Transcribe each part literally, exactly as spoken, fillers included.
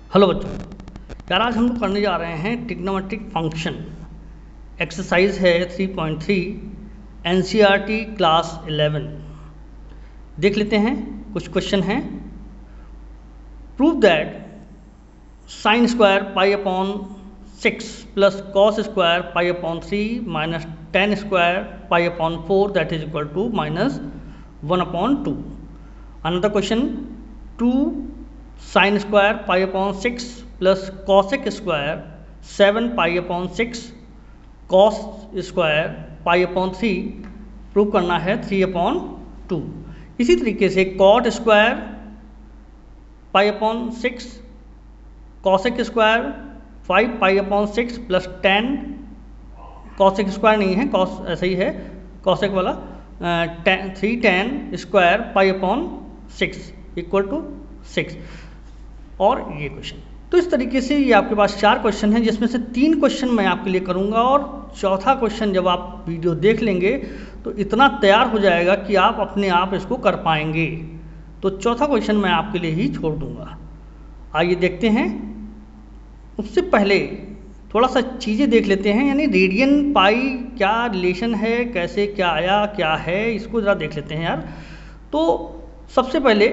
Hello बच्चों, यार आज हम लोग करने जा रहे हैं ट्रिग्नोमेट्रिक फंक्शन। एक्सरसाइज है three point three, NCERT class eleven. देख लेते हैं, कुछ क्वेश्चन हैं। Prove that sine square pi upon six plus cos square pi upon three minus tan square pi upon four that is equal to minus one upon two. Another question, two sine square pi upon six plus cosec square seven pi upon six cos square pi upon three prove करना है three upon two. इसी तरीके से cot square pi upon six cosec square five pi upon six plus tan, cosec square नहीं है, cos ऐसा ही है कॉसेक वाला, tan three tan square pi upon six equal to six. और ये क्वेश्चन, तो इस तरीके से ये आपके पास चार क्वेश्चन हैं, जिसमें से तीन क्वेश्चन मैं आपके लिए करूंगा और चौथा क्वेश्चन जब आप वीडियो देख लेंगे तो इतना तैयार हो जाएगा कि आप अपने आप इसको कर पाएंगे। तो चौथा क्वेश्चन मैं आपके लिए ही छोड़ दूंगा। आइए देखते हैं। उससे पहले थोड़ा सा चीज़ें देख लेते हैं, यानी रेडियन पाई क्या रिलेशन है, कैसे क्या आया, क्या है, इसको ज़रा देख लेते हैं यार। तो सबसे पहले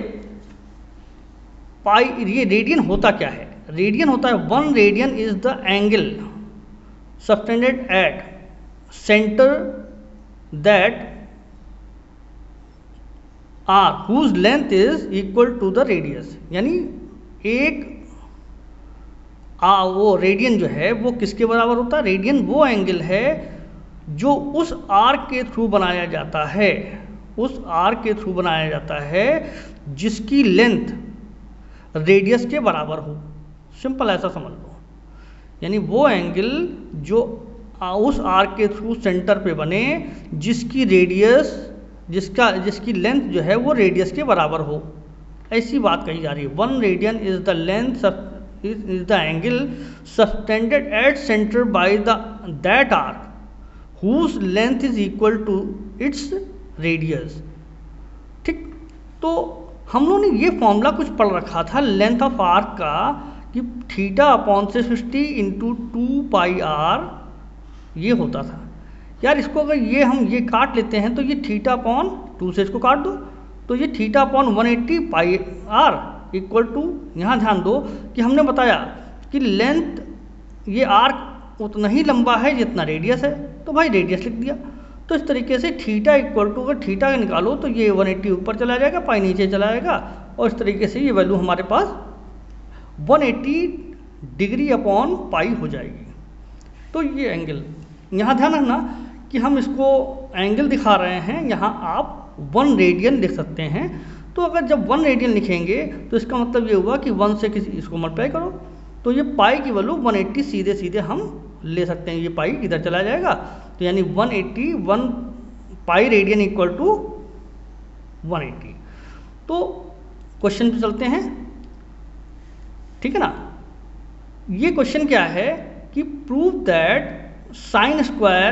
पाई, ये रेडियन होता क्या है? रेडियन होता है one radian is the angle subtended at centre that arc whose length is equal to the radius. यानी एक आ, वो रेडियन जो है वो किसके बराबर होता है? रेडियन वो एंगल है जो उस आर्क के थ्रू बनाया जाता है, उस आर्क के थ्रू बनाया जाता है जिसकी लेंथ रेडियस के बराबर हो। सिंपल ऐसा समझ लो, यानी वो एंगल जो उस आर्क के थ्रू सेंटर पे बने जिसकी रेडियस जिसका जिसकी लेंथ जो है वो रेडियस के बराबर हो, ऐसी बात कही जा रही है। One radian is the length is the angle subtended at centre by the that arc whose length is equal to its radius. ठीक, तो हम लोगों ने ये फॉर्मूला कुछ पढ़ रखा था लेंथ ऑफ आर्क का, कि थीटा अपॉन से sixty into two pi r ये होता था। यार इसको अगर ये हम ये काट लेते हैं तो ये थीटा अपॉन टू से इसको काट दो तो ये theta upon one eighty pi r equal to, यहाँ ध्यान दो कि हमने बताया कि लेंथ ये आर्क उतना ही लंबा है जितना रेडियस है, तो भाई रेडियस लिख दिया। तो इस तरीके से थीटा इक्वल टू, अगर थीटा का निकालो तो ये वन एट्टी ऊपर चला जाएगा, पाई नीचे चला जाएगा, और इस तरीके से ये वैल्यू हमारे पास one eighty degree upon pi हो जाएगी। तो ये एंगल, यहाँ ध्यान रखना कि हम इसको एंगल दिखा रहे हैं, यहाँ आप वन रेडियन लिख सकते हैं। तो अगर जब वन रेडियन लिखेंगे तो इसका मतलब ये हुआ कि वन से किसी इसको मल्टीप्लाई करो तो ये पाई की वैल्यू वन एट्टी सीधे सीधे हम ले सकते हैं, ये पाई इधर चला जाएगा, तो यानी one eighty, one pi radian equal to one eighty. तो क्वेश्चन पे चलते हैं, ठीक है ना। ये क्वेश्चन क्या है कि prove that sine square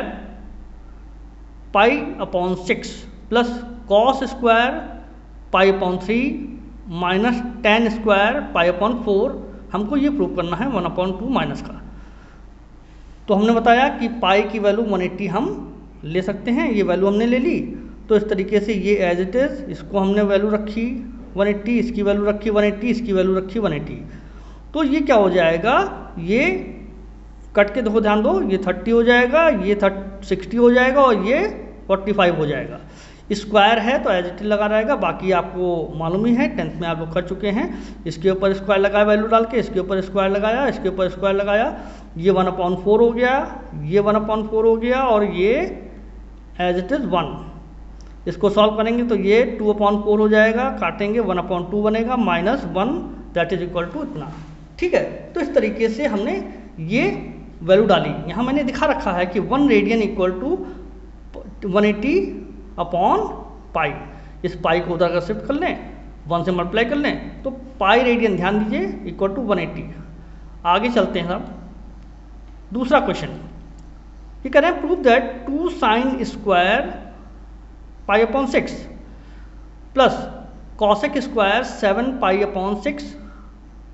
pi upon six plus cos square pi upon three minus tan square pi upon four, हमको ये प्रूव करना है वन अपॉन टू माइनस का। तो हमने बताया कि पाई की वैल्यू वन एट्टी हम ले सकते हैं, ये वैल्यू हमने ले ली। तो इस तरीके से ये एज इट इज़, इसको हमने वैल्यू रखी वन एट्टी, इसकी वैल्यू रखी वन एट्टी, इसकी वैल्यू रखी वन एट्टी। तो ये क्या हो जाएगा, ये कट के देखो, ध्यान दो, ये थर्टी हो जाएगा, ये थर्ट सिक्सटी हो जाएगा और ये फोर्टी फाइव हो जाएगा। स्क्वायर है तो एज इट इज लगा रहेगा, बाकी आपको मालूम ही है, टेंथ में आप लोग कर चुके हैं। इसके ऊपर स्क्वायर लगाया वैल्यू डाल के, इसके ऊपर स्क्वायर लगाया, इसके ऊपर स्क्वायर लगाया, ये वन अपॉन फोर हो गया, ये वन अपॉन फोर हो गया, और ये एज इट इज़ वन। इसको सॉल्व करेंगे तो ये टू अपॉन फोर हो जाएगा, काटेंगे वन अपॉन टू बनेगा, minus one that is equal to इतना। ठीक है, तो इस तरीके से हमने ये वैल्यू डाली। यहाँ मैंने दिखा रखा है कि one radian equal to one eighty upon pi, इस पाई को उधर अगर शिफ्ट कर लें, वन से मल्टीप्लाई कर लें तो पाई रेडियन, ध्यान दीजिए, इक्वल टू वन एट्टी। आगे चलते हैं साहब, दूसरा क्वेश्चन ये कह रहे हैं prove that two sine square pi upon six plus cosec square seven pi upon six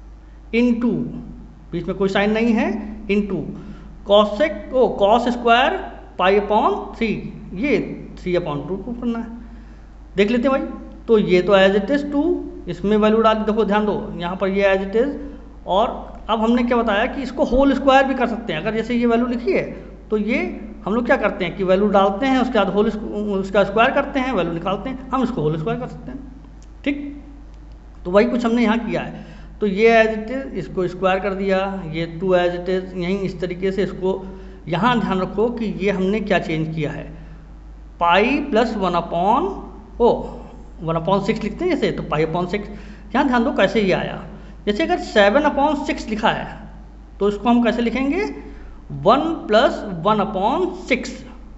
into, बीच में कोई साइन नहीं है, इंटू कॉसेक ओ cos square pi upon three, ये थ्री अपॉन टू प्रूव करना है। देख लेते हैं भाई, तो ये तो एज इट इज टू, इसमें वैल्यू डाल, देखो ध्यान दो यहाँ पर ये एज इट इज, और अब हमने क्या बताया कि इसको होल स्क्वायर भी कर सकते हैं। अगर जैसे ये वैल्यू लिखी है तो ये हम लोग क्या करते हैं कि वैल्यू डालते हैं, उसके बाद होल उसका स्क्वायर करते हैं, वैल्यू निकालते हैं, हम इसको होल स्क्वायर कर सकते हैं। ठीक, तो वही कुछ हमने यहाँ किया है। तो ये एज इट इज, इसको स्क्वायर कर दिया, ये टू एज इट इज, यहीं इस तरीके से इसको, यहाँ ध्यान रखो कि ये हमने क्या चेंज किया है, पाई प्लस वन अपॉन ओ वन अपॉन सिक्स लिखते हैं जैसे, तो पाई अपॉन सिक्स। यहाँ ध्यान दो कैसे ये आया, जैसे अगर सेवन अपॉन सिक्स लिखा है तो इसको हम कैसे लिखेंगे, one plus one upon six,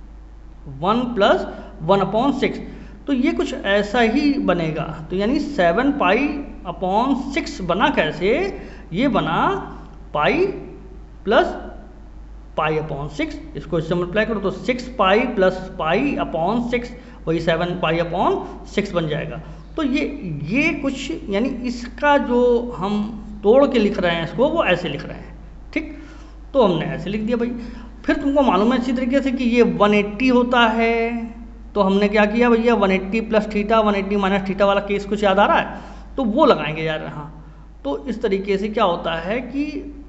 one plus one upon six, तो ये कुछ ऐसा ही बनेगा। तो यानी सेवन पाई अपॉन सिक्स बना कैसे, ये बना pi plus pi upon six, इसको इससे मल्टीप्लाई करो तो six pi plus pi upon six, वही सेवन पाई अपॉन सिक्स बन जाएगा। तो ये ये कुछ यानी इसका जो हम तोड़ के लिख रहे हैं इसको, वो ऐसे लिख रहे हैं। ठीक, तो हमने ऐसे लिख दिया भाई। फिर तुमको मालूम है अच्छी तरीके से कि ये वन एट्टी होता है, तो हमने क्या किया भैया, one eighty plus theta, one eighty minus theta वाला केस कुछ याद आ रहा है, तो वो लगाएंगे यार। हाँ, तो इस तरीके से क्या होता है कि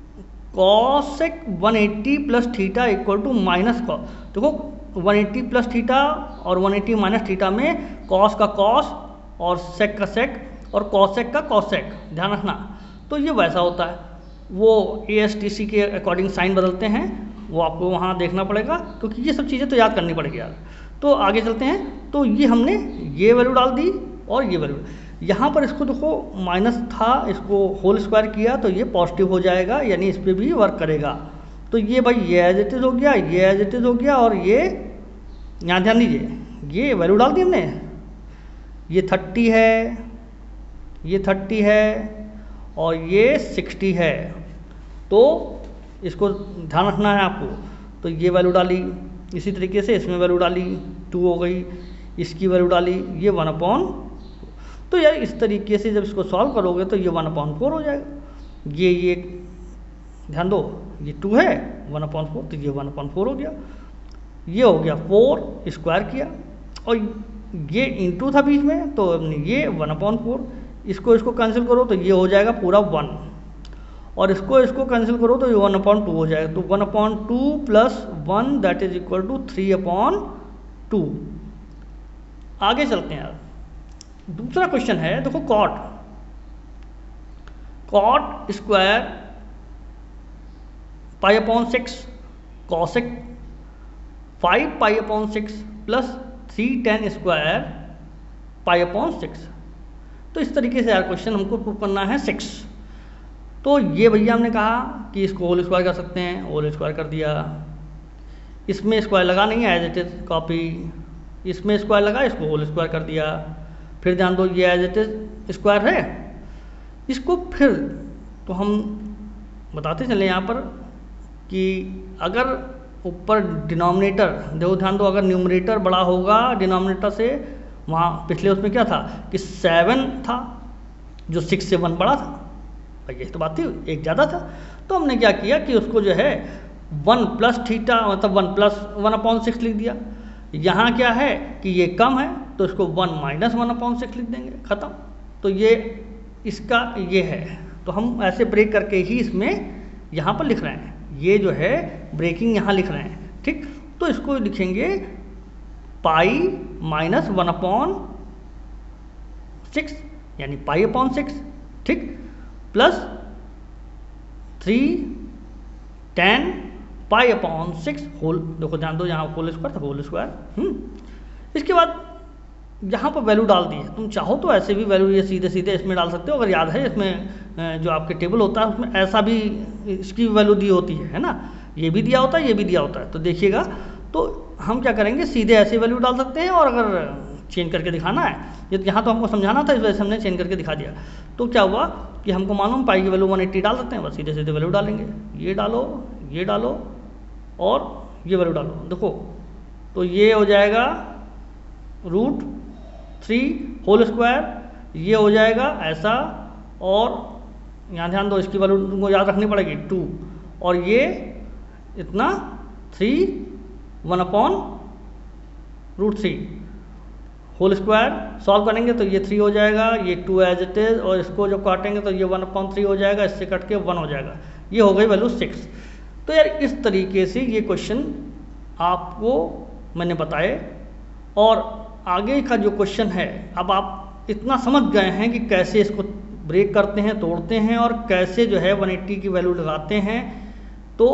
cosec one eighty plus theta equal to minus cos, देखो वन एट्टी प्लस थीटा और वन एट्टी माइनस थीटा में कॉस का कॉस और सेक का सेक और कॉसेक का कॉसेक, ध्यान रखना। तो ये वैसा होता है, वो ए एस टी सी के अकॉर्डिंग साइन बदलते हैं, वो आपको वहाँ देखना पड़ेगा, क्योंकि ये सब चीज़ें तो याद करनी पड़ेगी यार। तो आगे चलते हैं, तो ये हमने ये वैल्यू डाल दी और ये वैल्यू, यहाँ पर इसको देखो माइनस था, इसको होल स्क्वायर किया तो ये पॉजिटिव हो जाएगा, यानी इस पर भी वर्क करेगा। तो ये भाई ये एज इट इज हो गया, ये एज इट इज हो गया, और ये यहाँ ध्यान दीजिए, ये वैल्यू डाल दी हमने, ये थर्टी है, ये थर्टी है और ये सिक्सटी है, तो इसको ध्यान रखना है आपको। तो ये वैल्यू डाली, इसी तरीके से इसमें वैल्यू डाली, टू हो गई, इसकी वैल्यू डाली, ये वन अपॉन, तो यार इस तरीके से जब इसको सॉल्व करोगे तो ये वन अपॉन फोर हो जाएगा। ये ये ध्यान दो, ये टू है, वन अपॉन फोर, तो ये वन अपॉन फोर हो गया, ये हो गया फोर स्क्वायर किया, और ये इंटू था बीच में, तो ये वन अपॉन फोर, इसको इसको कैंसिल करो तो ये हो जाएगा पूरा वन, और इसको इसको कैंसिल करो तो ये वन अपॉन टू हो जाएगा। तो one upon two plus one that is equal to three upon two. आगे चलते हैं यार, दूसरा क्वेश्चन है, देखो cot cot square pi upon six cosec five pi upon six plus three tan square pi upon six. तो इस तरीके से यार क्वेश्चन हमको प्रूव करना है सिक्स। तो ये भैया हमने कहा कि इसको होल स्क्वायर कर सकते हैं, होल स्क्वायर कर दिया, इसमें स्क्वायर लगा नहीं है, एज इट इज कॉपी, इसमें स्क्वायर लगा, इसको होल स्क्वायर कर दिया। फिर ध्यान दो, ये एज इट इज स्क्वायर है, इसको फिर तो हम बताते चले यहाँ पर कि अगर ऊपर डिनोमिनेटर, देखो ध्यान दो, अगर न्यूमरेटर बड़ा होगा डिनोमिनेटर से, वहाँ पिछले उसमें क्या था कि सेवन था जो सिक्स से वन बड़ा था, यही तो बात थी, एक ज़्यादा था। तो हमने क्या किया कि उसको जो है वन प्लस थीटा मतलब one plus one upon six लिख दिया। यहाँ क्या है कि ये कम है तो इसको one minus one upon six लिख देंगे, ख़त्म। तो ये इसका ये है, तो हम ऐसे ब्रेक करके ही इसमें यहाँ पर लिख रहे हैं, ये जो है ब्रेकिंग यहाँ लिख रहे हैं। ठीक, तो इसको लिखेंगे pi minus one upon six यानी पाई अपॉन सिक्स, ठीक, plus three tan pi upon six whole, देखो ध्यान दो यहाँ होल स्क्वायर था, होल स्क्वायर। इसके बाद यहाँ पर वैल्यू डाल दी है, तुम चाहो तो ऐसे भी वैल्यू ये सीधे सीधे इसमें डाल सकते हो। अगर याद है इसमें जो आपके टेबल होता है उसमें ऐसा भी इसकी वैल्यू दी होती है है ना, ये भी दिया होता है, ये भी दिया होता है। तो देखिएगा, तो हम क्या करेंगे, सीधे ऐसे वैल्यू डाल सकते हैं, और अगर चेंज करके दिखाना है, ये यहाँ तो हमको समझाना था, इस वजह से हमने चेंज करके दिखा दिया। तो क्या हुआ कि हमको मालूम पाई की वैल्यू वन एट्टी डाल सकते हैं, बस सीधे सीधे वैल्यू डालेंगे, ये डालो, ये डालो और ये वैल्यू डालो। देखो तो ये हो जाएगा रूट थ्री होल स्क्वायर, ये हो जाएगा ऐसा, और यहाँ ध्यान दो, इसकी वैल्यू तुमको याद रखनी पड़ेगी टू, और ये इतना three one upon root three whole square. Solve करेंगे तो ये थ्री हो जाएगा, ये टू एज इट इज, और इसको जब काटेंगे तो ये वन अपॉन थ्री हो जाएगा, इससे कट के वन हो जाएगा। ये हो गई वैल्यू सिक्स। तो यार इस तरीके से ये क्वेश्चन आपको मैंने बताए, और आगे का जो क्वेश्चन है, अब आप इतना समझ गए हैं कि कैसे इसको ब्रेक करते हैं, तोड़ते हैं, और कैसे जो है वन एट्टी की वैल्यू लगाते हैं। तो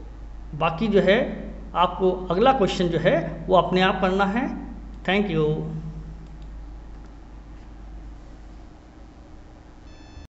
बाकी जो है आपको अगला क्वेश्चन जो है वो अपने आप करना है। Thank you.